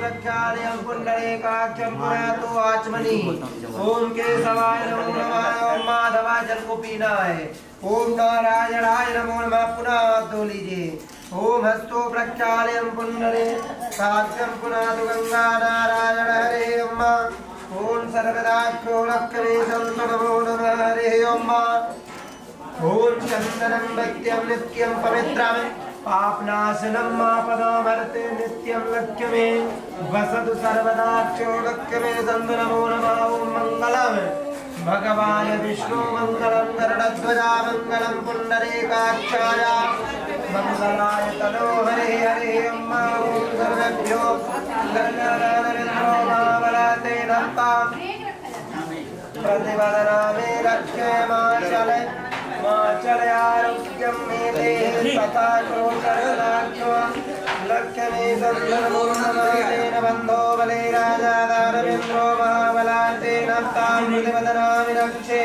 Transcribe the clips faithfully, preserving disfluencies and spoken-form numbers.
प्रक्षालयं पुण्डरीकाक्षं पुनः तो आचमनी। ओम केशवाय नमो नमः। ओम माधवाय जल को पीना है। ओम नारायणाय नमो नमः। पुनः धो लीजिए। ओम हस्तो प्रक्षालयं पुण्डरीकाक्षं पुनः तो गंगा नारायण हरे ओम। ओम सर्वदाख्यो लक्ष्मी संतो नमो नमः हरे ओम। ओम चंदनं भक्त्यं नित्यं पवित्रं पापनाशनं मापदामर्ते नित्यं लक्ष्मी वसतु सर्वदाख्यो लक्ष्मी संतो नमो नमः। ओम मंगलम भगवान विष्णु मंगलम गरुड़ध्वजा मंगलम पुंडरीकाक्षाय मंगलाय तनो हरे हरे ओम। ओम सर्वेभ्यो गणनानरेन्द्रो महाबलते नमः। प्रतिवदना मे रक्षे माचल माचल आरोग्यं मे देहि तथा क्रोधनाख्यो लक्ष्मी संतो नमः। बंधो बले राजा दानवेन्द्रो महाबलाते नमः। प्रतिवदना मे रक्षे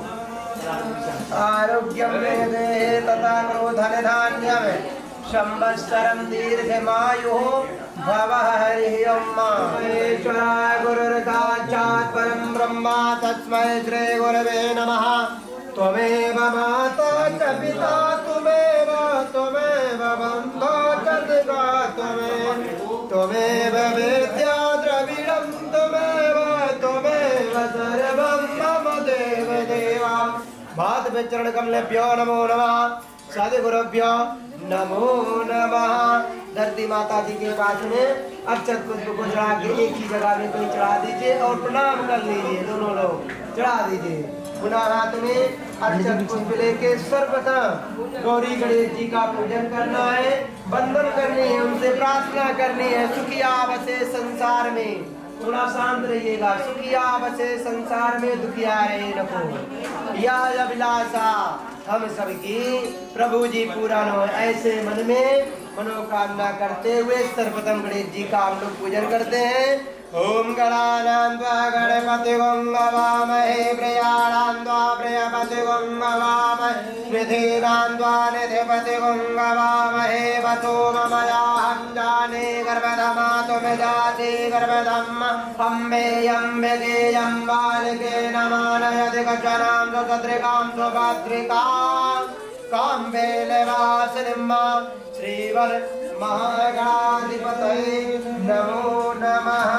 आरोग्यं मे देहि तथा क्रोधनधान्यं संवत्सरं दीर्घमायुः भवः हरि ओम। ईश्वराय गुरुर्साक्षात् परं ब्रह्म तस्मै श्री गुरवे नमः। त्वमेव माता च पिता त्वमेव त्वमेव बन्धो च सखा त्वमेव त्वमेव वेद्या द्रविडं त्वमेव त्वमेव सर्वं मम देव देवा। पाद चरण कमलेभ्यो नमो नमः। सद्गुरुभ्यो नमो नमः। धरती माता जी के पास में अक्षत पुष्प को चढ़ा के एक ही जगह में कोई चढ़ा दीजिए और प्रणाम कर लीजिए। दोनों लोग चढ़ा दीजिए। पुनः हाथ में अक्षत पुष्प लेके सर्वप्रथम गौरी गणेश जी का पूजन करना है, वंदन करनी है, उनसे प्रार्थना करनी है। सुखिया बसे संसार में, थोड़ा शांत रहिएगा। सुखिया बसे संसार में दुखिया रहे नको। या अभिलाषा हम सबकी प्रभु जी पूरा हो, ऐसे मन में मनोकामना करते हुए सर्वप्रथम गणेश जी का हम लोग पूजन करते हैं। ओम गणानां त्वा गणपति गंगवामहे प्रियाणां त्वा प्रियपति गंगवामहे निधीनां त्वा निधिपति गंगवामहे वसो ममयाहं जाने गर्भधमातु मे जाति गर्भधम् अम्बे अम्बिकेयं बालिके नमानयति गजनां सुसद्रिकां सुभद्रिकां काम्बेलवासिनीं श्रीवल महागणाधिपतये नमो नमः।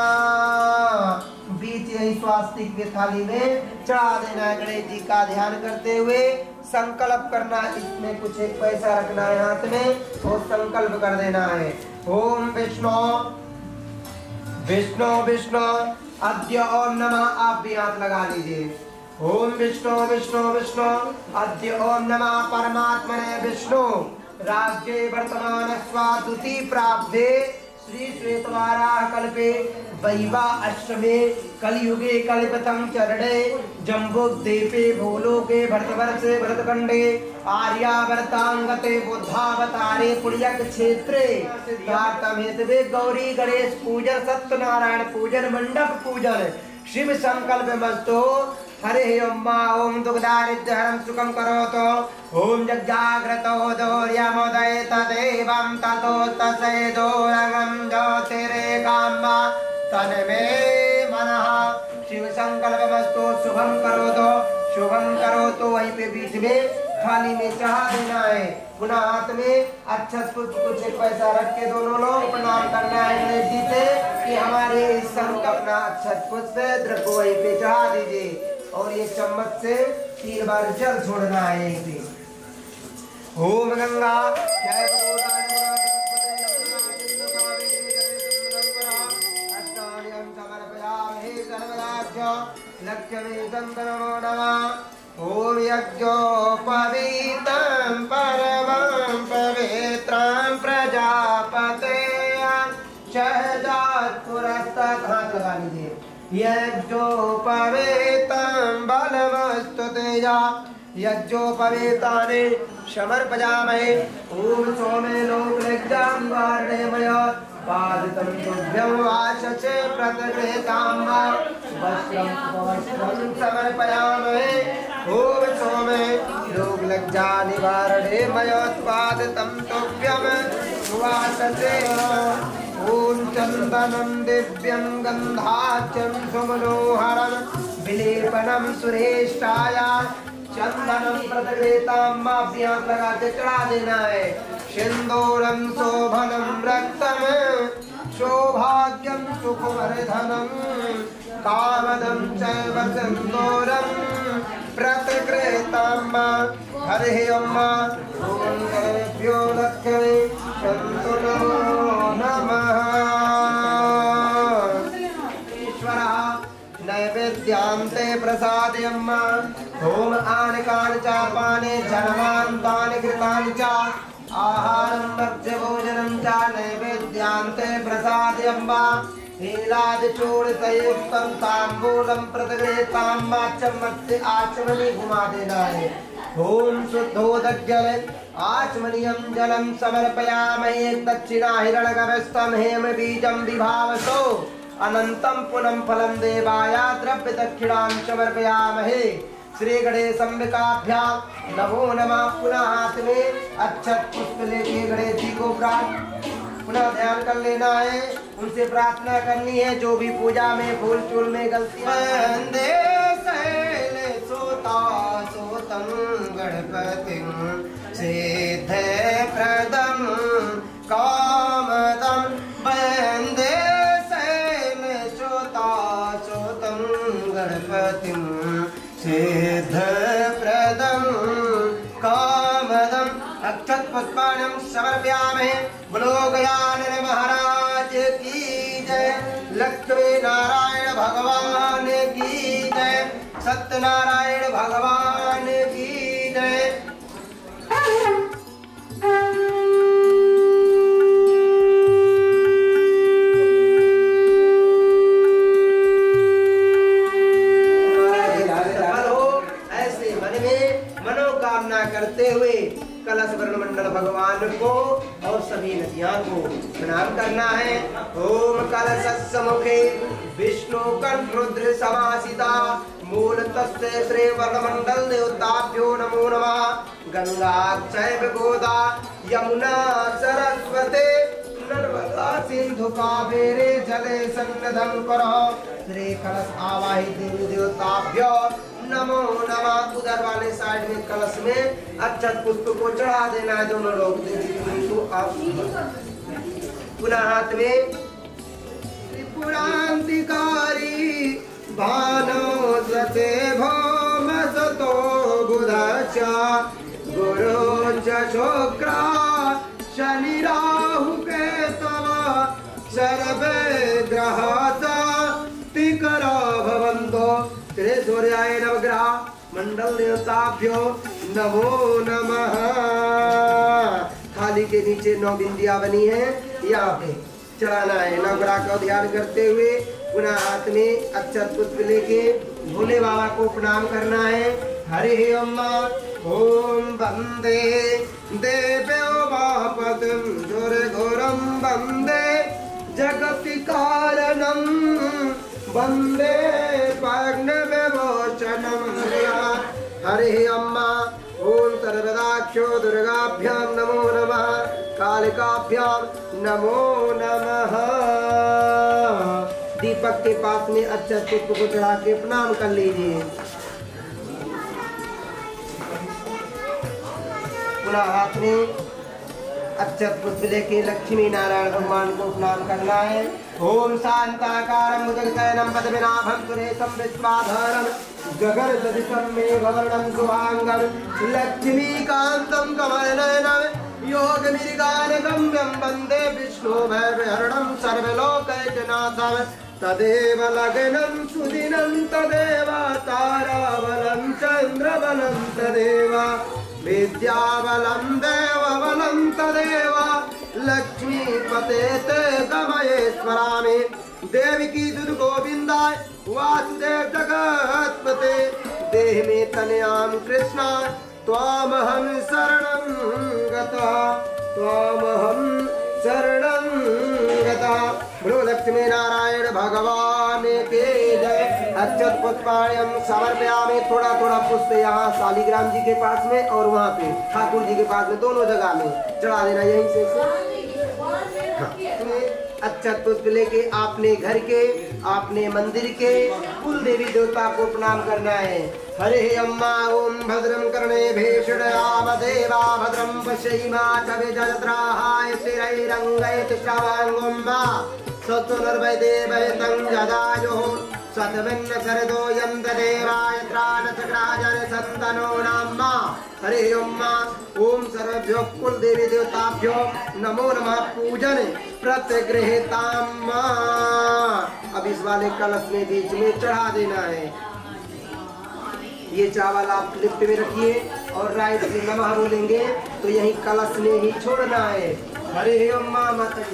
बीच यही स्वास्तिक की थाली में चढ़ा देना है। गणेश जी का ध्यान करते हुए संकल्प करना, इसमें कुछ एक पैसा रखना है हाथ में और संकल्प कर देना है। ओम विष्णु विष्णु विष्णु अद्य ओम नमः। आप भी हाथ लगा लीजिए। ओम विष्णु विष्णु विष्णु अद्य ओम नमः परमात्मने विष्णु राज्ये वर्तमान स्वादुति प्राप्ते श्री श्वेतवाराह कल्पे वैवा अष्टमे कलयुगे कल्पतम चरणे जम्बुद्वीपे भूलोके भरतवर्षे भरतखंडे आर्यावर्तांगते बुद्धावतारे पुण्यक क्षेत्रे सिद्धार्थमेतवे गौरी गणेश पूजन सत्यनारायण पूजन मंडप पूजन शिव संकल्प मस्तो हरे ओम। ओम दुग्धारिद्यहरं सुखं करोतु। ओम जग्जाग्रतो दोर्यमुदय तदेवं ततो तसेदोरंगं ज्योतिरेकां तन्मे मनः। शिव संकल्पमस्तु शुभं करोतु शुभं करोतु। वहीं पे बीच में थाली में चढ़ा देना है। पुनः हाथ में अक्षत पुष्प कुछ एक पैसा रख के दोनों लोग प्रणाम करना है गणेश जी से कि हमारे इस संकल्प अक्षत पुष्प द्रव्य वहीं पे चढ़ा दीजिए और ये चम्मच से तीन बार जल छोड़ना है यहीं पे। ओम गंगा जय लक्ष्मी नमो नमः। ओम यज्ञोपवीतं परमं पवित्रं प्रजापते शहजात पुरस्तात्। हाथ लगा लीजिए। यज्ञोपवीतं बलमस्तु तेजा यज्ञोपवीतानि समर्पयामहे। ओम सोमे लोकलज्जां वारणेमय पादितं तुभ्यं वाचसे प्रतिगृहीतां वस्त्रं वस्त्रं समर्पयामहे। ओम सोमे लोकलज्जा निवारणे मयोत्पादितं तुभ्यं वासते ॐ चन्दनं दिव्यं गन्धाच्यं सुमनोहरं विलेपनं सुरेष्ठाय चंदनम प्रतिगृहीताम्माभ्यां लगा के चढ़ा देना है। सिंदूरम शोभनम रक्तम सौभाग्यम सुखवर्धनम कामदम चैव सिंदूरम प्रतिगृहीताम्मा हरे अम्मा ओम गणेभ्यो लक्ष्मी सन्तु नमः। नैवेद्यांते प्रसादयम्मा होम आनकानि च पाने जनमान्तानि कृतानि च आहारं भक्ष्य भोजनं च नैवेद्यांते प्रसादयम्मा नीलादिचूर्णयुक्तं ताम्बूलं प्रतिगृहीताम्मा चम्मस्य आचमनी घुमा देना है। ओम शुद्धोदज्जल आचमनीयं जलं समर्पयामहे दक्षिणा हिरण्यगभस्तं हेम बीजं विभावसो अनंतम पुनम फलम देवाय द्रव्य दक्षिणां समर्पयामहे। श्री गणेश अंबिकाभ्यां नमो नमः। पुनः हाथ में अक्षत पुष्प लेके गणेश जी को प्रार्थना पुनः ध्यान कर लेना है, उनसे प्रार्थना करनी है जो भी पूजा में फूल चूल में गलती वंदे शैले सोता सोतं गणपतिं सिद्ध प्रदं कामदं वंदे गणपतिं सिद्ध प्रदं कामदं अक्षत पुष्पाणं समर्पयामहे। बोलो गजानन महाराज की जय, लक्ष्मी नारायण भगवान की जय, सत्यनारायण भगवान की जय। करते हुए कलश वर्णमंडल भगवान को और सभी नदियां को प्रणाम करना है। ओम कलश मुखे विष्णु कंठ रुद्र समासिता मूल तस्य श्री वर्णमंडल देवताभ्यो नमो नमः। गंगा चैव गोदा यमुना सरस्वती नर्मदा सिंधु कावेरी जले सन्निधं करः। श्री कलश आवाहित देवी देवताभ्यो नमो नमः। उधर वाले साइड में कलश में अक्षत पुष्प को चढ़ा देना है दोनों लोग। तो आप पुनः हाथ में त्रिपुरांतिकारी भानो सते भौम सतो बुधश्च गुरु च शुक्र शनि राहु केतव सर्वे ग्रहाः तिकरा भवन्तो। श्री सूर्याय नवग्रह मंडल देवताभ्यो नमो नमः। थाली के नीचे नौ बिंदियां बनी है, यहाँ पे चढ़ाना है। नवग्रह का ध्यान करते हुए पुनः हाथ में अक्षत पुष्प लेके भोले बाबा को प्रणाम करना है। हरि ओम ओम वंदे देव्यो महापतिं दुर्घोरं वंदे जगति कारणं वंदे पग्नविमोचनं। हरि अम्मा ओम सर्वदाक्षो दुर्गाभ्यां नमो नमः, कालिकाभ्यां नमो नमः। दीपक के पास में अक्षत पुष्प को चढ़ा के प्रणाम कर लीजिए। पुनः हाथ में अक्षत पुष्प लेके लक्ष्मी नारायण भगवान को प्रणाम करना है। ओम शांताकारं भुजगशयनं पद्मनाभं सुरेशं विश्वाधारं गगनसदृशं मेघवर्णं शुभांगं लक्ष्मीकान्तं कमलनयनं योगनिर्गानगम्यं वन्दे विष्णुभयहरणं सर्वलोकैकनाथं। तदेव लग्नं सुदिनं तदेव ताराबलं चन्द्रबलं तदेव विद्याबलं देवबलं तदेव लक्ष्मीपते ते गमयेश्वरामि। देवकी सुत गोविंदाय वासुदेव जगत्पते देह में तनयां कृष्णा त्वामहं शरणं गतः त्वामहं शरणं गतः। बोलो लक्ष्मी नारायण भगवान के जय। अक्षत पुष्पाण्यं समर्पयामि। थोड़ा थोड़ा पुष्प यहाँ शालिग्राम जी के पास में और वहाँ पे ठाकुर जी के पास में, दोनों जगह में चढ़ा देना। यहीं से अक्षत पुष्प लेके आपने घर के, आपने मंदिर के कुल देवी देवता को प्रणाम करना है। हरे अम्मा ओम भद्रम कर्णे भेषणयाम देवा भद्रम पश्यिमा चविजत्राहाय स्थिरैरङ्गैः श्रवाङ्गम्मा सत्सुनर्वै देवैतं जदायुः सतविन्न शरदो यं देवाय त्राणचक्राजर सन्तनो नाम्मा। हरे अम्मा ओम सर्वभ्यो कुल देवी देवताभ्यो नमो नमः पूजन प्रतिगृहीताम्मा। अब इस वाले कलश में बीच में चढ़ा देना है। ये चावल आप लिफ्ट में रखिए और राइट से नमः बोलेंगे तो यही कलश में ही छोड़ना है। हरे अम्मा माता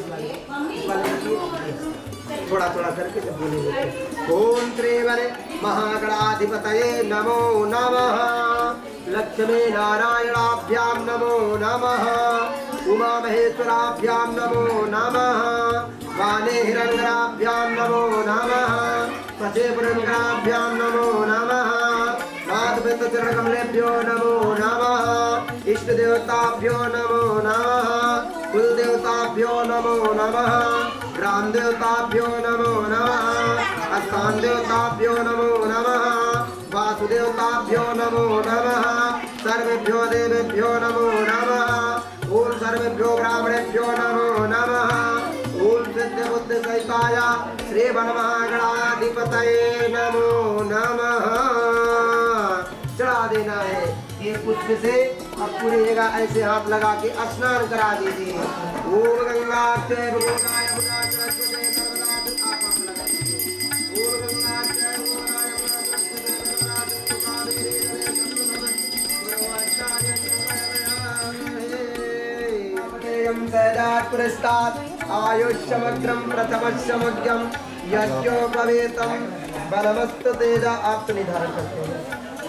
थोड़ा थोड़ा करके जब बोलेंगे ओम त्रिवन महागणाधिपतये नमो नमः, लक्ष्मी नारायणाभ्यां नमो नमः, उमा महेश्वराभ्यां नमो नमः, वाणे हिरण्यराभ्यां नमो नमः, पचे पुरंगराभ्यां नमो नमः, चरणकमलेभ्यो नमो नमः, इष्ट देवताभ्यो नमो नमः, कुल देवताभ्यो नमो नमः, ग्राम देवताभ्यो नमो नमः, स्थान देवताभ्यो नमो नमः, वासुदेवताभ्यो नमो नमः, सर्वेभ्यो देवेभ्यो नमो नमः, ओम सर्वेभ्यो ब्राह्मणेभ्यो नमो नमः, ओम सिद्ध बुद्ध सहिताय श्री वनमहागणाधिपतये नमो नमः। चढ़ा देना है ये पुष्प से। अब पूरी जगह ऐसे हाथ लगा के स्नान करा दीजिए। ओम गंगा आयुष्यमग्रम प्रथमश्यमग्रम यज्ञोपवेतम बलवस्तु तेजा। आप तो निर्धारण करते हैं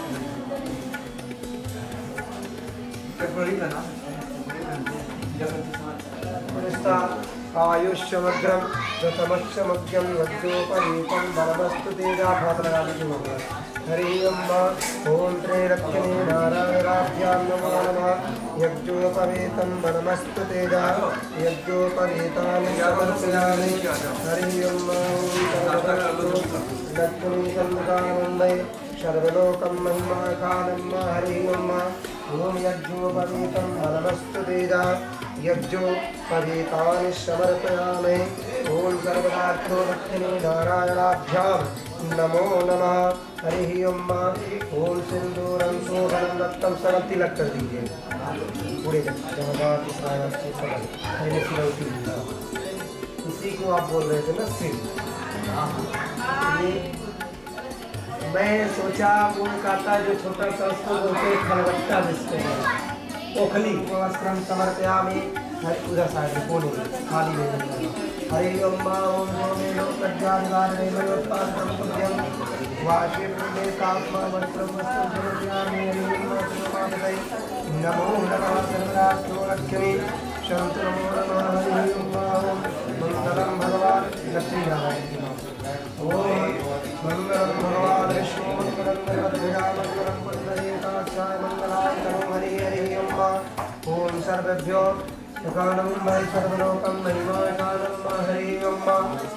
आयुष्यमग्रम प्रथमश्यमग्रम यज्ञोपवीतम बलवस्तु तेजा। भात लगा लीजिए। हरि अम्मा ओम त्रिरत्ने नारायणाभ्यां नमो नमः, यज्ञोपवीतं बलमस्तु तेजा यज्ञोपवीतानि समर्पयामि। हरि अम्मा ओम लक्ष्मी सन्मुखानन्दै सर्वलोकं महिमाकानम्मा। हरि अम्मा ओम यज्ञोपवीतं बलमस्तु तेजा यज्ञोपवीतानि समर्पयामि। ओम सर्वदार्थो लक्ष्मी नारायणाभ्यां नमो नमः। हरि अम्मा ओम सिंदूरं शोभनं रक्तं सरल तिलक कर दीजिए पूरे जगह इसी को आप बोल रहे थे ना सिर। मैं सोचा वो काटा जो छोटा सा उसको बोलते खलबट्टा जिसको ओखली वस्त्रं समर्पयामि। उधर साइड में कोने खाली नहीं। हरि अम्मा ओम नमो लोकज्ञानवारे नमोत्पादं पुण्यं वाशे पुण्ये तात्मा वस्त्रं वस्त्रं समर्पयामि। नमो नमः सर्वदास्तो लक्ष्मी शंतु नमो नमः। हरि अम्मा ओम मंगलम भगवान लक्ष्मी नारायण ओम मंगलम भगवान विष्णु मंगलम गणपतिभ्या मंगलम पुण्डरीकाक्षाय मंगलाय नमो। हरि हरि अम्मा ओम सर्वेभ्यो सुखानं मय सर्वलोकं महिमाकानं। हरि अम्मा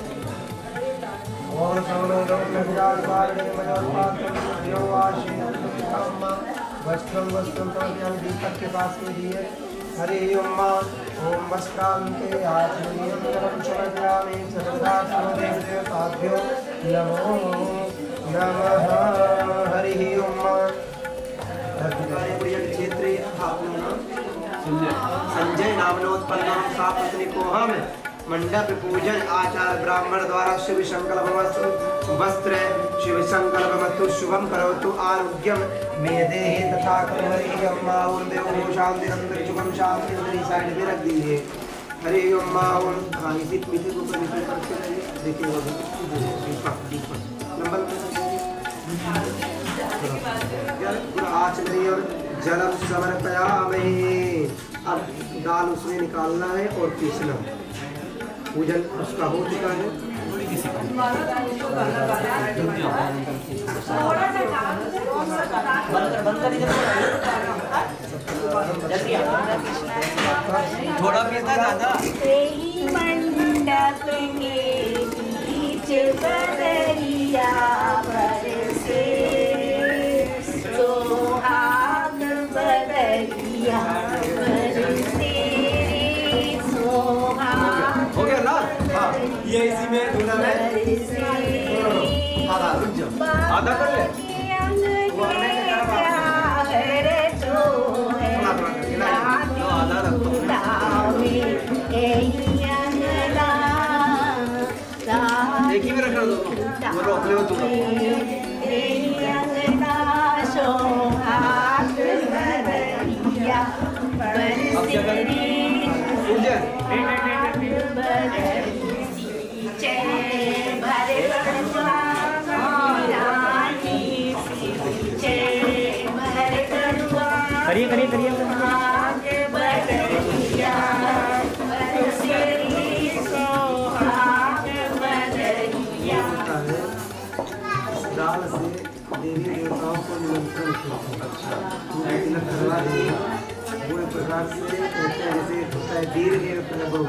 ओम सर्वलोकं विराजमाने मयोत्पादं यो आशीर्वादं वस्त्रं वस्त्रं तोयं दीपक के पास में दिए। हरि अम्मा ओम वस्त्रांते आत्मनियमनं समर्पयामि। सर्वदा देवदेवताभ्यो नमो नमः। हरि अम्मा क्षेत्रे संजय नामनोत्पन्नम सापत्निकोहम मंडप पूजन आचार ब्राह्मण द्वारा शिव संकल्पमस्तु वस्त्र शिव संकल्पमस्तु शुभम करोतु आरोग्यम मेदेहि तथा हरि अम्मा ओम देवो शांति अंदर शुभम शांति अंदर साइड में रख दीजिए। हरि अम्मा ओम हाँ इसी पीछे को नीचे करके देखिए दीपक दीपक नंबर आचमनीय जलम समर्पयामि। अब दाल उसमें निकालना है और पीसना। पूजन उसका हो चुका है। थोड़ा पीसना दादा। बदरिया बरसे सुहाग बदरिया बरसे सुहाग हो गया ना? हाँ ये इसी में दूल्हा में आधा रुक जाओ आधा कर ले वो हमने क्या आधा रखो एक ही में रख दो वो रोक ले तुम अब क्या करें उठ जाए करिए करिए करिए दाल से देवी देवताओं को निमंत्रण करवा दिए पूरे प्रकार से जैसे होता है धीरे धीरे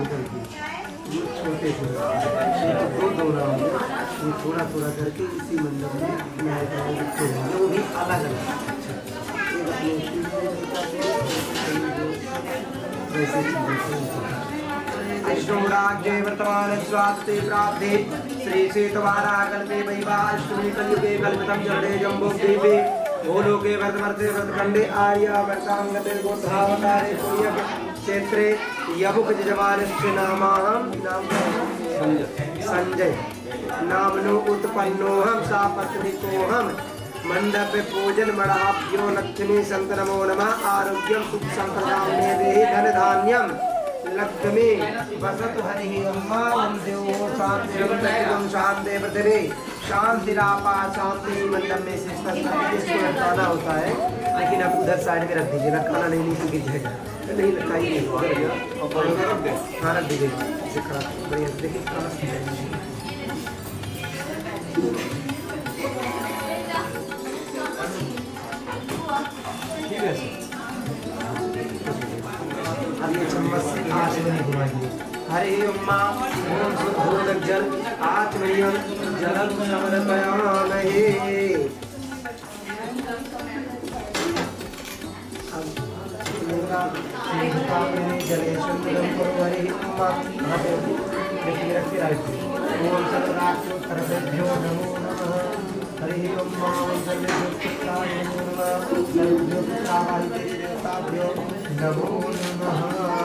छोटे छोटे दो दौरा होंगे ये थोड़ा थोड़ा करके इसी मंडप में लिखते होंगे वो भी अलग अलग अष्टोराज्ये वर्तमान स्वास्ते प्राप्ते श्री सेतवारा कल्पे वैवाष्टमी कल्युगे कल्पितं जले जम्बोद्वीपे भूलोके वर्तमर्ते वर्तखंडे आर्या वर्तांगते गोधावतारे पुण्यक क्षेत्रे यबुक जजमानस्य नामाहं नाम संजय नामनो उत्पन्नोऽहं सापत्निकोऽहं मंडपे पूजन मणाभ्यो लक्ष्मी संत नमो नमः आरोग्यम सुख संप्रदाम मे देहि धन धान्यम लक्ष्मी वसतु हरिः अम्मा वंदे शांति प्रतिम शांति पृथ्वी शांति रापा शांति मंडप में से इसको लटकाना होता है लेकिन आप उधर साइड में रख दीजिए लटकाना नहीं नीचे गिर जाएगा नहीं लटकाइए हाँ रख दीजिए बढ़िया देखिए अब ये चम्मच से आचमनी घुमाइए हरे अम्मा ओम सुभोदक जल आचमनियम जलम समर्पयामहे अब मेरा सेवका मेरे जलेशम जलम करो हरे अम्मा वहाँ पे देखिए रखिए राइट ओम सर्वरात्रो सर्वेभ्यो नमो नमः हरे अम्मा ओम सर्वेभ्यो पुत्राय नमो नमः सर्वेभ्यो पुत्राय देवताभ्यो नमो नमः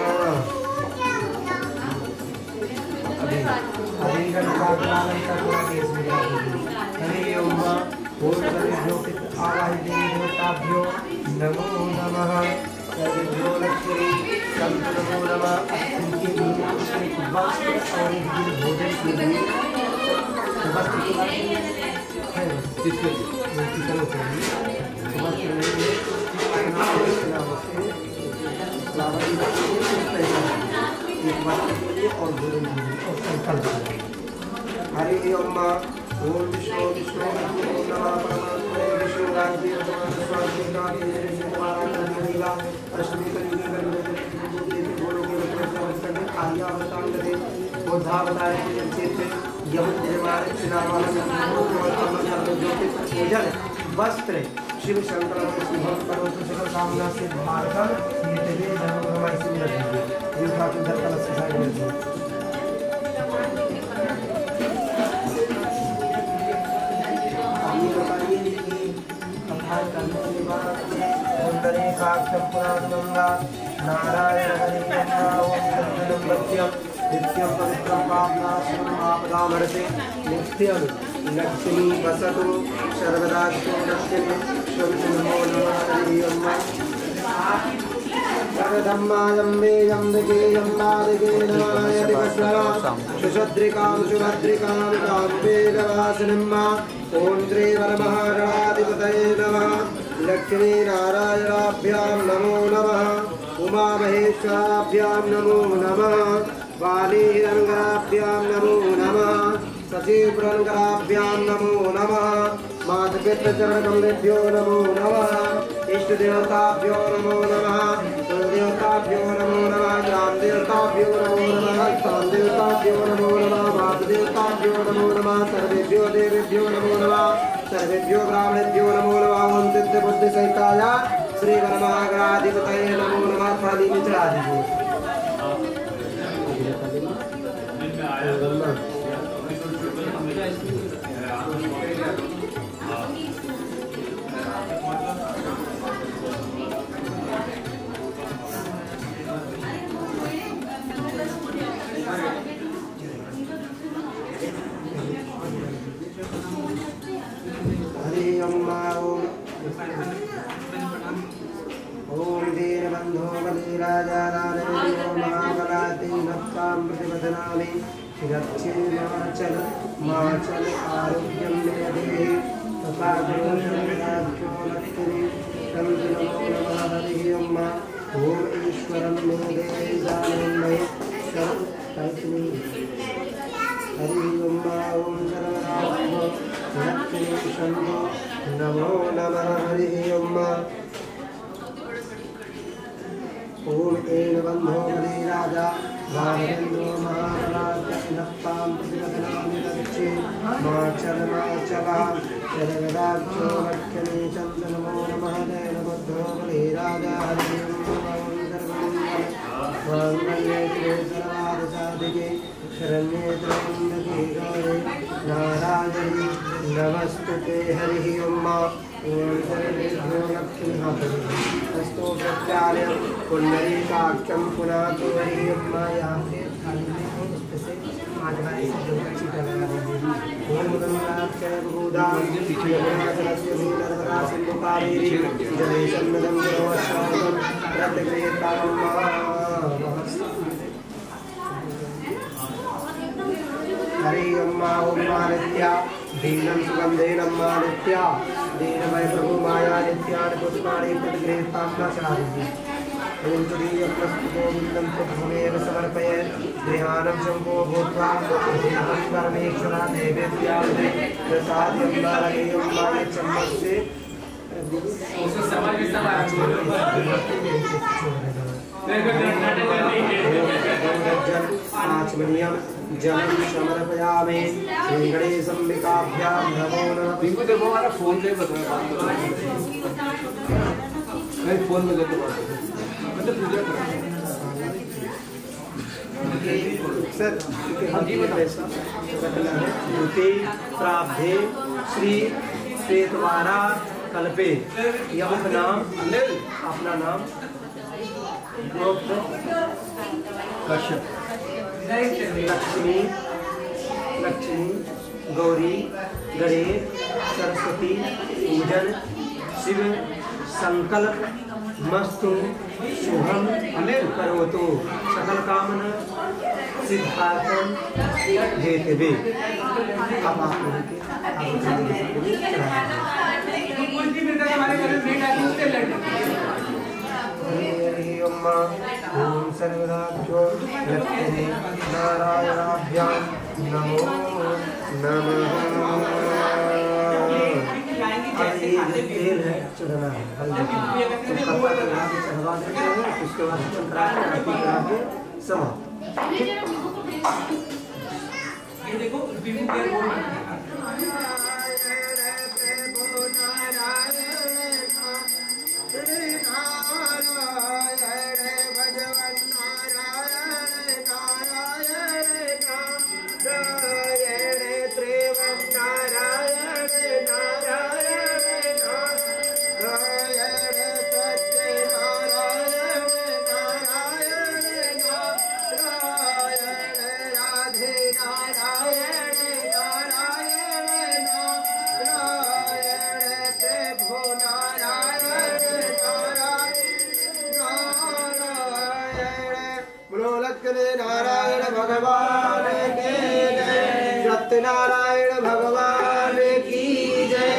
अभी अभी गणकाग्रानं कर्मणा केस में हरे अम्मा ओम सर्वेभ्यो पुत्राय देवताभ्यो नमो नमः सर्वेभ्यो लक्ष्मी संत नमो नमः उनके लिए एक वस्त्र और एक दिन भोजन के लिए वस्त्र के बाद इसके लिए चलो चाहिए वस्त्र में और भोजन और संकल्प हरे अम्मा ओम विष्णु विष्णु नमः परमात्मने विष्णु गायत्री स्वामी गायत्री देवा अष्टमी कलियुगे कलियुगे बोलोगे वक्रम आर्या वर्तांगते बोधावतारे क्षेत्रे यमुन जयमारे श्रीनामानं पूजन वस्त्र शिव शंकर शुभम करोतु सकल कामना से भारतम ये तेरे जन्म हमारी सिंह रखिए ये ठाकुर धर कलश से साइड में ये बताइए कि कथा करने के बाद वंदने काक्षम पुराणंगा नारायण हरि नमः ओम सज्जनम सत्यम नित्यम पवित्रम पापनाशम आपदामर्ते नित्यम लक्ष्मी वसतु सर्वदा लक्ष्मी नमो नमः हरि अम्मा सर्वधम्मायं मे यम्बिके यम्बादिके नमाय दिवस्वरा सुषद्रिकां सुभद्रिकां काम्बेगवासिनिम्मा ॐ श्रीवरमहागणाधिपतये नमः लक्ष्मीनारायणाभ्यां नमो नमः उमामहेश्वराभ्यां नमो नमः वालीरङ्गाभ्यां नमो नमः सचिवरङ्गाभ्यां नमो नमः मातपितृचरणकमलेभ्यो नमो नमः इष्टदेवताभ्यो नमो नमः कुलदेवताभ्यो नमो नमः ग्रामदेवताभ्यो नमो नमः स्थानदेवताभ्यो नमो नमः सर्वदेवताभ्यो नमो नमः सर्वेभ्यो देवेभ्यो नमो नमः सर्वेभ्यो ब्राह्मणेभ्यो नमो नमः ओम सिद्ध बुद्धि सहिताय श्री वरमहागणाधिपतये नमो नमः। थाली में चढ़ा दीजिए। ओम दीनबंधो बलिराजा नारायणो महाबलातीनत्तां प्रतिपदनामि रक्षे माचल माचल आरोग्यं मे देहि तथा गुरुराज्यो लक्ष्मी नमो नमः हरिः ओम ओम ईश्वरं मे देहि दानमय सर्वैतनि हरिः ओम ओम सर्वराज्यो लक्ष्मी शंभो नमो नमः हरिः ओम ओम एन बंधो बलिराजा राघवेन्द्रो महाबलातीनत्तां प्रतिपदनामि रक्षे माचल माचल सर्वराज्यो लक्ष्मी चन्द्र नमो नमः एन बंधो बलिराजा हरिः ओम सर्वमङ्गल माङ्गल्ये शिवे सर्वार्थसाधिके शरण्ये त्र्यम्बके गौरी नारायणी नमस्तुते हरिः ओम ओम सर्वेभ्यो लक्ष्मीः अस्तो प्रत्यालयं पुण्डरीकाक्षं पुनः तो हरिः ओम यहाँ से से पाँच बार अच्छी तरह ओम गंगाक्षर भूदां यमुनाचलस्य नर्मदा सिन्धु कावेरी जलेशन्नदं जलोत्सवं रत्नक्रीडां हरि ओम ओम नित्या दीनं सुगंधेनं नित्या दीनमय प्रभु माया नित्यान पुष्पाणि प्रतिगृहीतां न चढ़ा दीजिए। ओम तुरीयप्रस्तुतोऽविन्दं तद्भूमेव समर्पये गृहाणं शम्भो भूत्वा देवं परमेश्वरा नैवेद्यावदे प्रसाद्यं नारायणं माय चम्मस्य आचमनीयं जलं समर्पयामि श्री गणेशम्बिकाभ्यां नमो नमः। बिंगु देखो हमारा फोन पे बता बात नहीं फोन में लेके बात मतलब पूजा करो सर हम जी पैसा युति प्राप्ते श्री श्वेतवारा कल्पे यह नाम अपना नाम कश्यप लक्ष्मी लक्ष्मी गौरी गणेश सरस्वती पूजन शिव संकल्प मस्तु शुभम करोतु सकल कामना सिद्धार्थम हेतवे। अब आप ओम सर्वदाभ्यो लक्ष्मी नारायणाभ्यां नमो नमः। ये जो तेल है चढ़ना है हल्दी तो पत्ता चढ़ा के चढ़वा देते हैं उसके बाद चंद्रा के आरती करा के समाप्त। ये देखो विभू के बोल नारायण भगवान के जय सत्यनारायण भगवान की जय।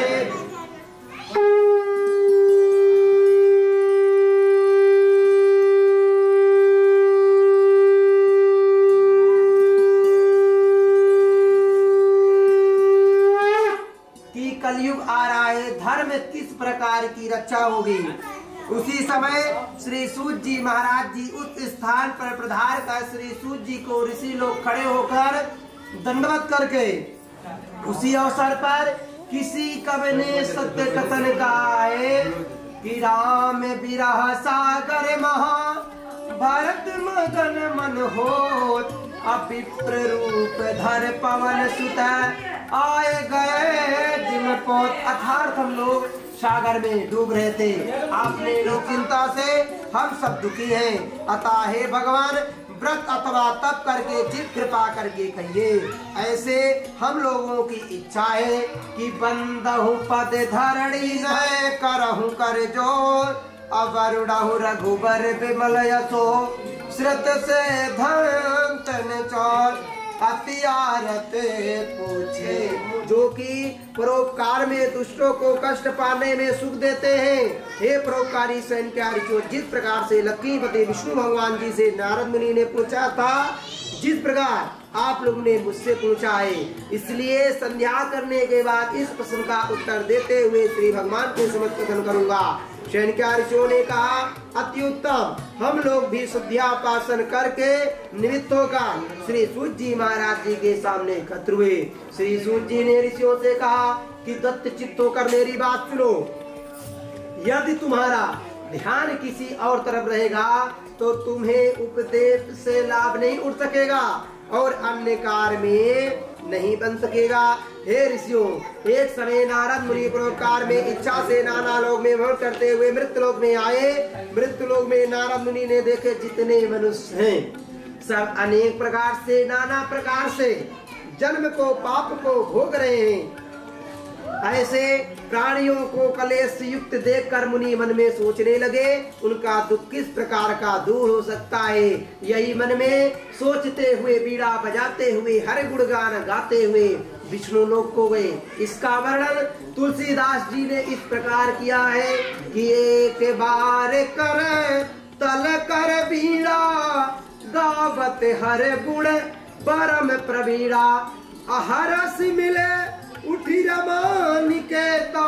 कि कलयुग आ रहा है, धर्म किस प्रकार की रक्षा होगी। उसी समय श्री सूत जी महाराज जी उस स्थान पर प्रधार कर श्री सूत जी को ऋषि लोग खड़े होकर दंडवत करके। उसी अवसर पर किसी कवि ने सत्य कथन कहा है कि राम विरह सागर महा भरत मगन मन होत, अपिप्र रूप धर पवन सुत आए गए जिम पोत। अर्थात हम लोग सागर में डूब रहे थे, आपने लोग चिंता से हम सब दुखी हैं, अतः हे भगवान व्रत अथवा तप करके जित कृपा करके कहिए। ऐसे हम लोगों की इच्छा है कि बंदहु पद धरणी जय करहु कर जोर, अवरुणहु रघुबर विमल यशो श्रुत से धन तन चौर। अतियारत पूछे जो कि परोपकार में दुष्टों को कष्ट पाने में सुख देते हैं। हे परोपकारी स्वयं के आर्यों, जिस प्रकार से लक्ष्मीपति विष्णु भगवान जी से नारद मुनि ने पूछा था, जिस प्रकार आप लोगों ने मुझसे पूछा है, इसलिए संध्या करने के बाद इस प्रश्न का उत्तर देते हुए श्री भगवान के समक्ष कथन करूंगा। शयनकार्यों ने कहा, अति उत्तम। हम लोग भी शुद्ध्यापासन करके निमित्त होकर श्री सूत जी महाराज जी के सामने एकत्र हुए। श्री सूत जी ने ऋषियों से कहा कि दत्त चित्त होकर मेरी बात सुनो। यदि तुम्हारा ध्यान किसी और तरफ रहेगा तो तुम्हें उपदेश से लाभ नहीं उठ सकेगा और अन्य कार्य में नहीं बन सकेगा। हे ऋषियों, एक समय नारद मुनि परोपकार में इच्छा से नाना लोक में भ्रमण करते हुए मृत्यु लोक में आए। मृत्यु लोक में नारद मुनि ने देखे जितने मनुष्य हैं सब अनेक प्रकार से नाना प्रकार से जन्म को पाप को भोग रहे हैं। ऐसे प्राणियों को कलेश युक्त देखकर मुनि मन में सोचने लगे, उनका दुख किस प्रकार का दूर हो सकता है। यही मन में सोचते हुए बीड़ा बजाते हुए हर गुणगान गाते हुए विष्णु लोक को गए। इसका वर्णन तुलसीदास जी ने इस प्रकार किया है कि एक बार कर तल कर बीड़ा गावत हर गुण परम प्रवीणा, अहरस मिले उठी रमा निकेता,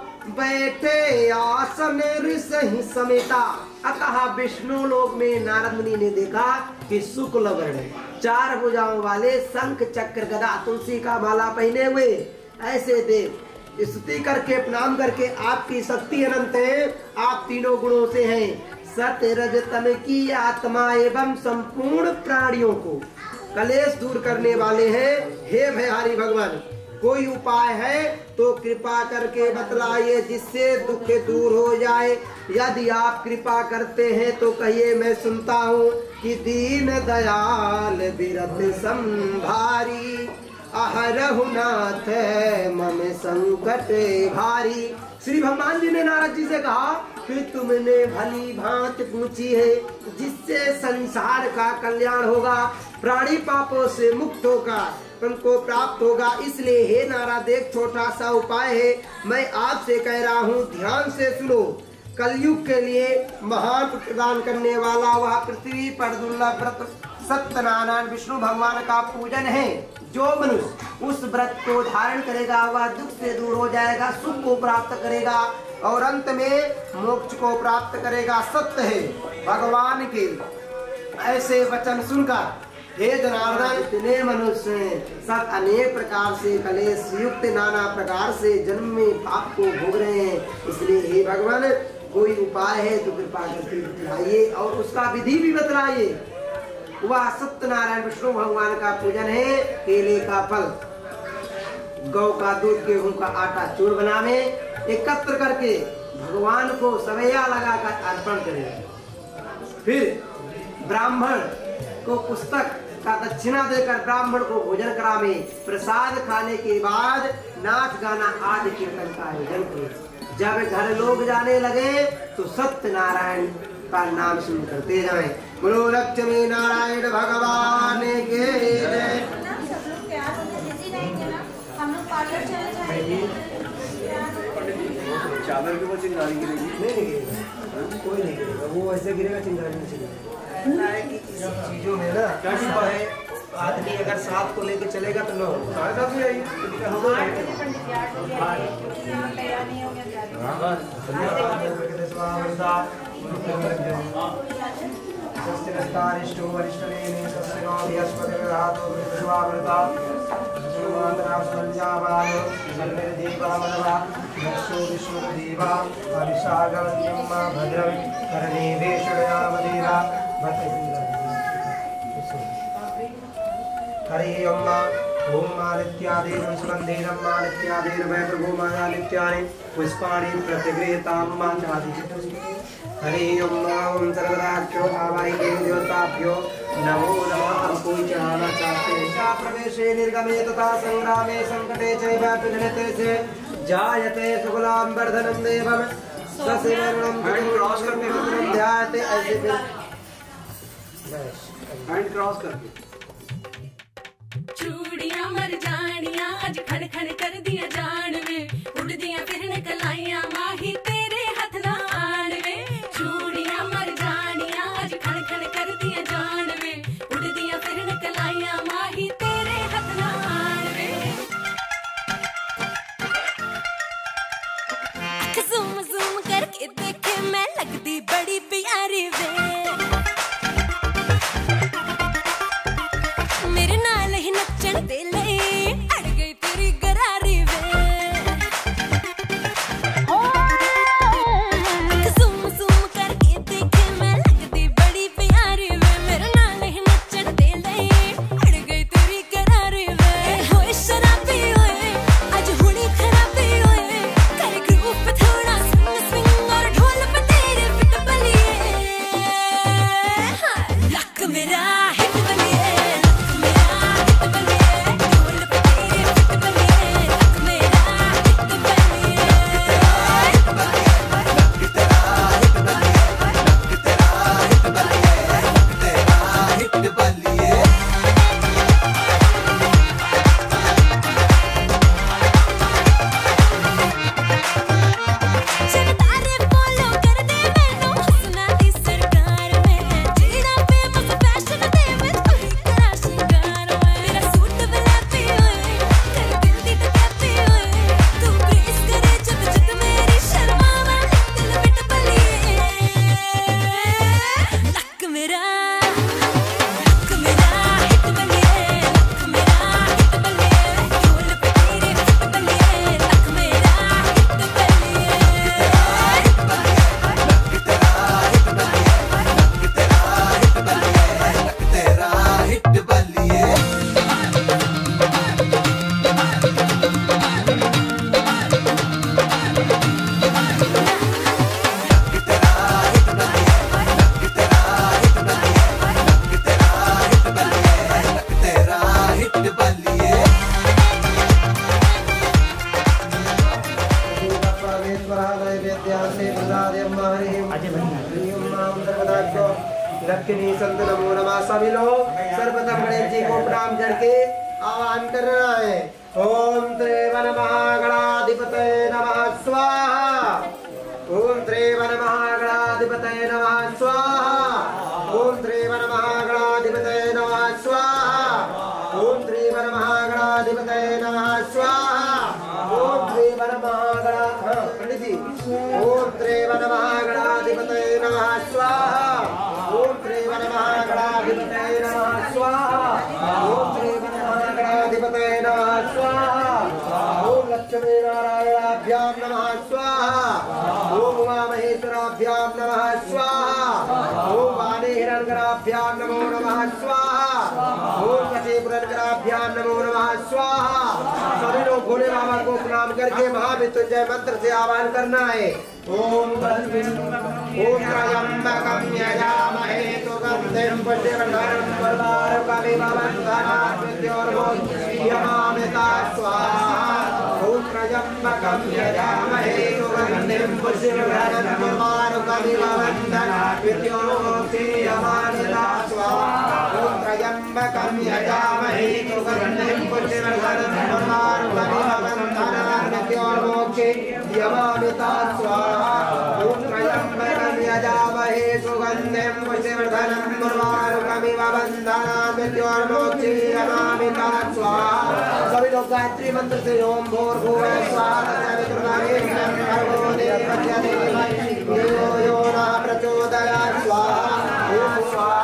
बैठे आसन ऋषि समेता। अतः विष्णु लोक में नारद मुनि ने देखा कि शुक्ल वर्ण चार भुजाओं वाले शंख चक्र गदा तुलसी का माला पहने हुए ऐसे देव स्तुति करके प्रणाम करके आपकी शक्ति अनंत है, आप तीनों गुणों से हैं, सत्य रज तम की आत्मा एवं संपूर्ण प्राणियों को कलेश दूर करने वाले हैं। हे भयहारी भगवान, कोई उपाय है तो कृपा करके बतलाइए जिससे दुख दूर हो जाए। यदि आप कृपा करते हैं तो कहिए मैं सुनता हूँ कि दीन दयाल बिरत संभारी, अहरहु नाथ मम संकट भारी। श्री भगवान जी ने नारद जी से कहा कि तुमने भली भांति पूछी है जिससे संसार का कल्याण होगा, प्राणी पापों से मुक्त होगा, उनको प्राप्त होगा। इसलिए हे नारद, एक छोटा सा उपाय है, मैं आपसे कह रहा हूँ, ध्यान से सुनो। कलयुग के लिए महान प्रदान करने वाला वह पृथ्वी पर दुर्लभ व्रत सत्यनारायण विष्णु भगवान का पूजन है। जो मनुष्य उस व्रत को धारण करेगा वह दुख से दूर हो जाएगा, सुख को प्राप्त करेगा और अंत में मोक्ष को प्राप्त करेगा। सत्य है भगवान के ऐसे वचन सुनकर हे जनार्दन, इतने मनुष्य सब अनेक प्रकार से कलेश युक्त नाना प्रकार से जन्म में पाप को भोग रहे हैं। इसलिए हे भगवान, कोई उपाय है तो कृपा करके बतलाइए और उसका विधि भी बतलाइए। वह सत्यनारायण विष्णु भगवान का पूजन है। केले का फल, गौ का दूध, गेहूं का आटा चूर बनावे, एकत्र करके भगवान को सवैया लगाकर अर्पण करें। फिर ब्राह्मण को पुस्तक का दक्षिणा देकर ब्राह्मण को भोजन करावे। प्रसाद खाने के बाद नाच गाना आदि कीर्तन का आयोजन करें। जब घर लोग जाने लगे तो सत्यनारायण का नाम सुन करते जाए। बोलो लक्ष्मी नारायण भगवान के जय। चादर के ऊपर चिंगारी गिरेगी? नहीं गिरेगा, कोई नहीं गिरेगा, वो ऐसे गिरेगा चिंगारी नहीं चलेगा। चीजों में ना क्या है, आदमी अगर साथ को लेके चलेगा तो लो साढ़े सात भी आइए। स्वस्तिरस्तारिष्टो वरिष्ठनेमि स्वस्ति नो बृहस्पतिर्दधातु विश्वावृता सुमंत्रासंजावायो सर्वेदेवावनवा दक्षो विष्णुदेवा अभिषागवन्यं मा भद्रं करदेवेशयामदेवा हरि ओम ओम मालित्यादेव सुगंधेरं मालित्यादेव वैप्रभूमालित्यानि पुष्पाणि प्रतिगृहीतां माचादि हरि ओम ओम सर्वदाख्यो आवाहिते देवताभ्यो नमो नमः कोई चढ़ाना चाहते हैं प्रवेशे निर्गमे तथा संग्रामे संकटे चैव पिघलते से जायते सुकुलां वर्धनं देवं ससेवरणं क्रॉस करके ध्यायते ऐसे हैंड क्रॉस करके चूड़ियां मर जानियां अज खड़ खड़ कर दिया जान वे उड़ दिया फिरन कलाइयां माही तेरे हथ ना आन वे चूड़ियां मर जानियां अज खड़ खड़ कर दिया जान वे उड़ दिया फिरन कलाइयां माही तेरे हथ ना आन वे ज़ूम ज़ूम करके देखे मैं लगती बड़ी प्यारी वे मेरे नाल ही नचण दे ले अड़ गई तेरी गरारी वे ज़ूम ज़ूम करके देखे मैं लगती बड़ी प्यारी वे मेरे नाल ही नचण दे ले अड़ गई तेरी गरारी वे होए शराबी होए आज हुणी खराबी होए कर ग्रुप पे थोड़ा स्विंग स्विंग और ढोल पे तेरे फिट बलिए लक मेरा हिट बलिए रखनी संत नमो नमः सभी लोग सर्वप्रथम गणेश जी को प्रणाम करके आह्वान करना है। ओम त्रिवन महागणाधिपतये नमः स्वाहा। ओम त्रिवन महागणाधिपतये नमः स्वाहा। ओम त्रिवन महागणाधिपतये नमः स्वाहा। ओम त्रिवन महागणाधिपतये नमः स्वाहा। ओम त्रिवन महागणा पंडित जी ओम त्रिवन महागणाधिपतये नमः स्वाहा। ओम त्रिवन महागणाधिपतये नमः स्वाहा। ओम त्रिवन महागणाधिपतये नमः स्वाहा। ओम लक्ष्मी नारायणाभ्यां नमः स्वाहा। ओम उमा महेश्वराभ्यां नमः स्वाहा। ओम वाणी हिरण्यगणाभ्यां नमो नमः स्वाहा। ओम कटिपुरंजनाभ्यां नमो नमः स्वाहा। सभी लोग भोले बाबा को प्रणाम करके महामृत्युंजय मंत्र से आह्वान करना है। ओम ओम त्र्यंबकं यजामहे सुगन्धिं पुष्टिवर्धनं उर्वारुकमिव बन्धनात् मृत्योर्मुक्षीयमामृता स्वाहा। ओम त्र्यंबकं यजामहे सुगन्धिं पुष्टिवर्धनं उर्वारुकमिव बन्धनात् मृत्योर्मुक्षीयमामृता स्वाहा। ओम त्र्यंबकं यजामहे सुगन्धिं पुष्टिवर्धनं उर्वारुकमिव बन्धनात् मृत्योर्मुक्षीयमामृता स्वाहा। ओम त्र्यंबकं यजामहे सुगन्धिं पुष्टिवर्धनं उर्वारुकमिव बन्धनात् मृत्योर्मुक्षीयमामृता स्वाहा। सभी लोग गायत्री मंत्र से ओम भूर्भुवः स्वाहा तत्सवितुर्वरेण्यं भर्गो देवस्य धीमहि धियो यो नः प्रचोदयात् स्वाहा। ओम स्वाहा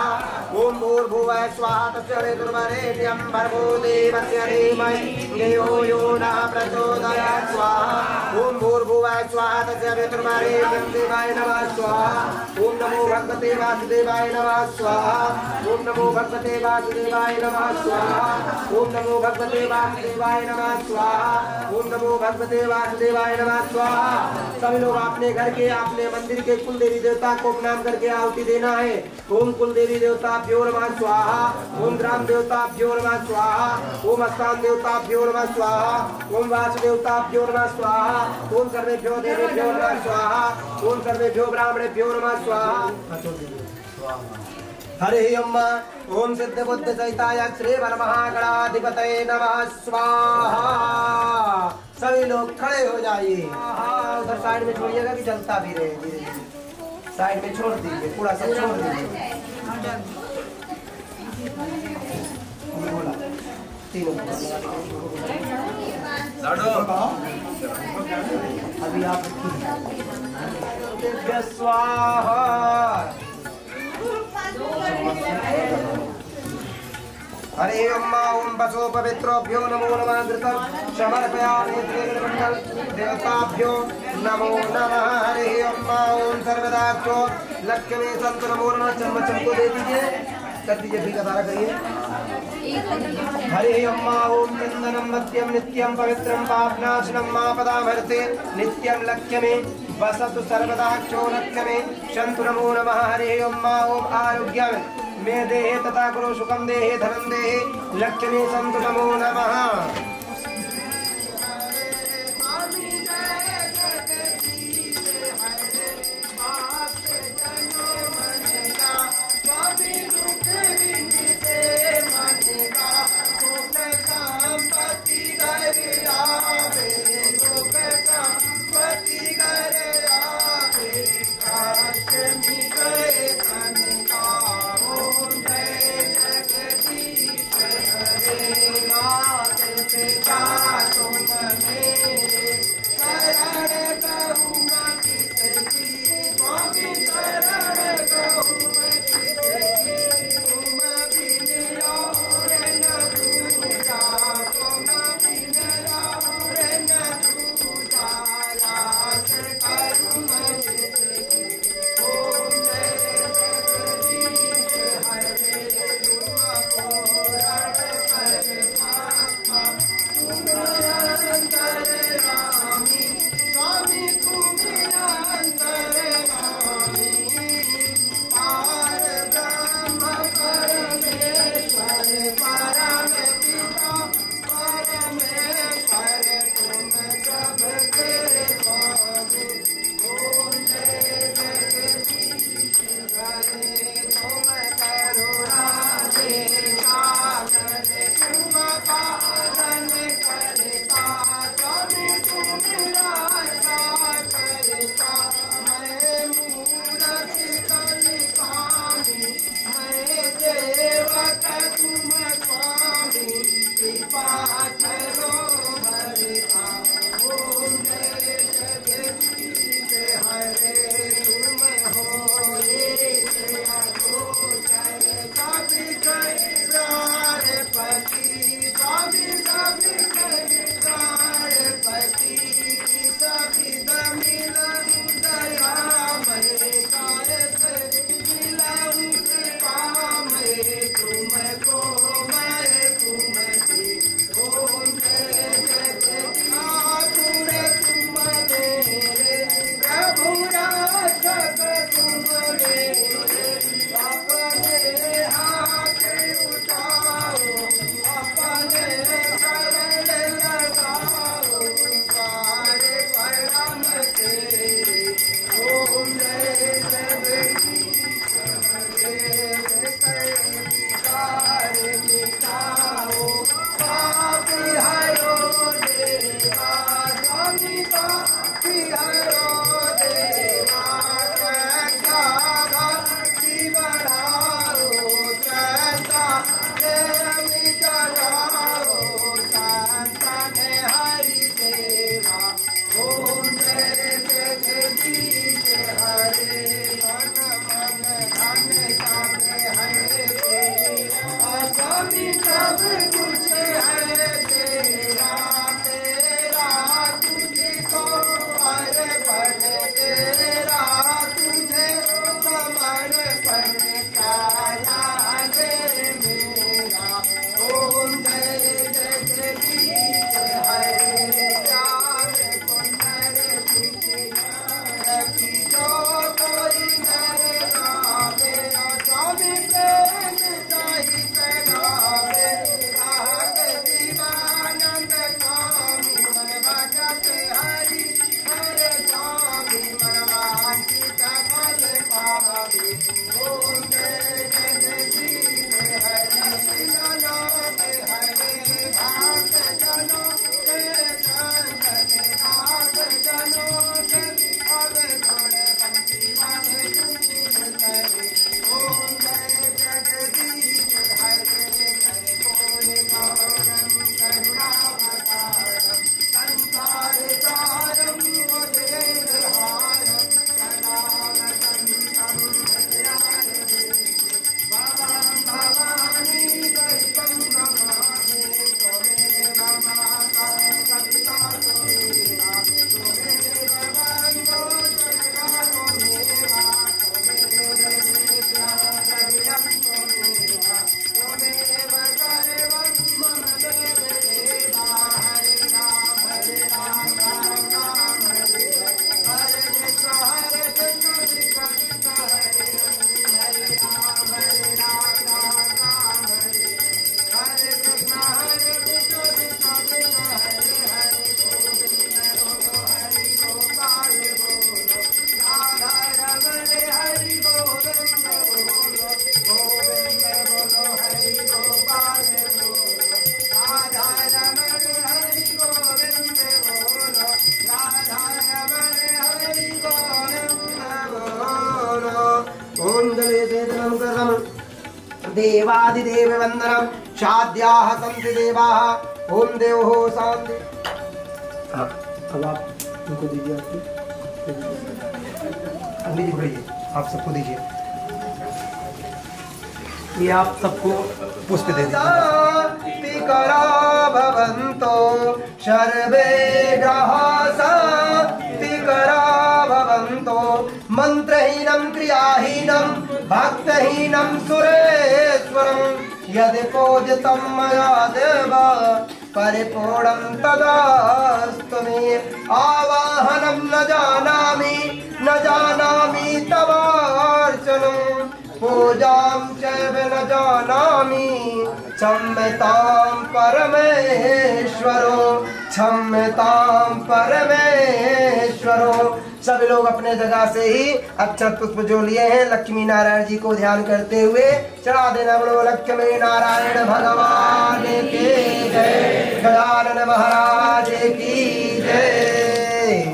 स्वाहा तस्य वितुर्वरेण्यं भर्गो देवस्य धीमहि धियो यो नः प्रचोदयात् स्वाहा ओम भूर्भुवः स्वाहा तस्य वितुर्वरेण्यं देवाय नमः स्वाहा ओम नमो भगवते वासुदेवाय नमः स्वाहा ओम नमो भगवते वासुदेवाय नमः स्वाहा ओम नमो भगवते वासुदेवाय नमः स्वाहा ओम नमो भगवते वासुदेवाय नमः स्वाहा। सभी लोग अपने घर के अपने मंदिर के कुल देवी देवता को प्रणाम करके आहुति देना है। ओम कुल देवी देवता भ्यो नमः स्वाहा ओम ग्राम देवता भ्यो नमः स्वाहा ओम स्थान देवता भ्यो नमः स्वाहा ओम वास देवता भ्यो नमः स्वाहा ओम सर्वेभ्यो देवेभ्यो नमः स्वाहा ओम सर्वेभ्यो ब्राह्मणेभ्यो नमः स्वाहा। हरे अम्मा ओम सिद्ध बुद्ध सहिताय श्री वर महागणाधिपतये नमः स्वाहा। सभी लोग खड़े हो जाइए। हाँ उधर साइड में छोड़िएगा कि जलता भी रहे धीरे धीरे साइड में छोड़ दीजिए पूरा सब छोड़ दीजिए। तीनों अभी आप स्वाहा हरे अम्मा ओम बसो पवित्रोभ्यो नमो नमः घृतं समर्पयामि त्रिगुणमंडल देवताभ्यो नमो नमः। हरे अम्मा ओम सर्वदाभ्यो लक्ष्मी संत नमो नमः। चम्मच को दे दीजिए कर दीजिए फिर कतारा करिए। हरे अम्मा ओम चंदनम मध्यम नित्यम पवित्रम पापनाशनम मापदामर्ते नित्यम लक्ष्मी वसतु सर्वदाक्षो लक्ष्मी शंतु नमो नमः। हरे अम्मा ओम आरोग्यम मे देहे तथा गुरु सुखम देहे धनम देहे लक्ष्मी संतु नमो नमः। अपने देवादिदेव वंदनम शाद्याः सन्ति देवाः ओम देवो शांति। हाँ, अब आप उनको दीजिए, अंग्रेजी पढ़िए, आप सबको दीजिए, ये आप सबको पुष्प दे दीजिए। भवन्तो सर्वे ग्रहाः शान्तिकरा भवन्तो मंत्रहीनं क्रियाहीनं भक्तहीनं सुरेश्वरं यदि पूजितं मया देव परिपूर्णं तदास्तु मे। आवाहनं न जानामि न जानामि तवार्चनं पूजां चैव न जानामि क्षम्यतां परमेश्वरो क्षम्यतां परमेश्वरो। सभी लोग अपने जगह से ही अक्षत पुष्प जो लिए हैं लक्ष्मी नारायण जी को ध्यान करते हुए चढ़ा देना। बोलो लक्ष्मी नारायण भगवान की जय, गजानन महाराज की जय।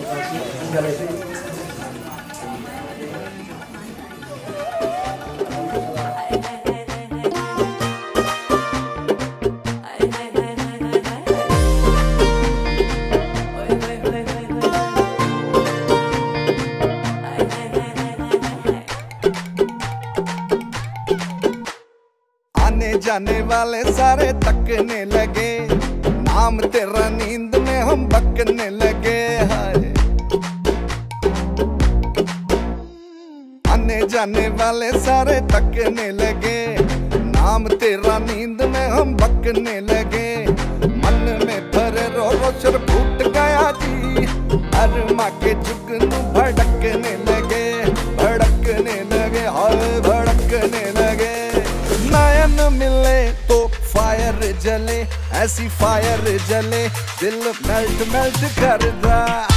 जाने वाले सारे तकने लगे, नाम तेरा नींद में हम बकने लगे। हाय आने जाने वाले सारे तकने लगे, नाम तेरा नींद में हम बकने लगे। मन में भरे रो रो सर फूट गया जी, हर माँ के जुगनू भड़कने लगे भड़कने लगे हाय भड़कने लगे। नयन मिले तो फायर जले, ऐसी फायर जले दिल मेल्ट मेल्ट कर दा।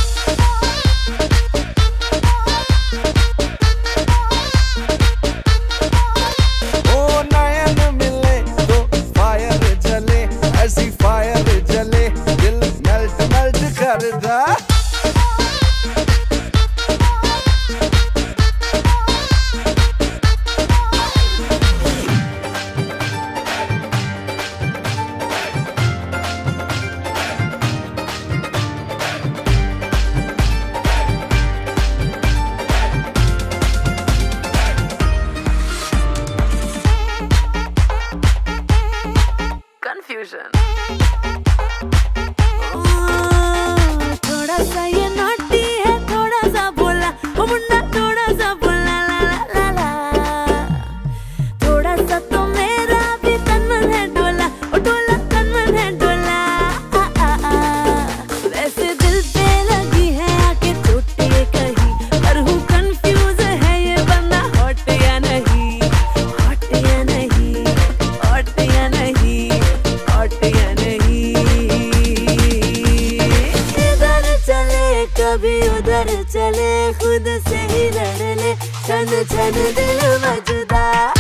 ओ नयन मिले तो फायर जले, ऐसी फायर जले दिल मेल्ट मेल्ट कर दा। Confusion. थोड़ा सा ये नॉटी है, थोड़ा सा बोला वो मुन्ना, थोड़ा सा बोला ला ला ला ला। थोड़ा सा तो मेरा भी तन मन है डोला, ओ डोला तन मन है डोला। आ, आ, आ। वैसे दिल पे लगी है आके चोट ये कहीं, पर हूँ कंफ्यूज है ये बंदा हॉट या नहीं, हॉट या नहीं, हॉट या नहीं, हॉट या नहीं। इधर चले कभी उधर चले, खुद से ही लड़ ले छन छन दिल मजदा।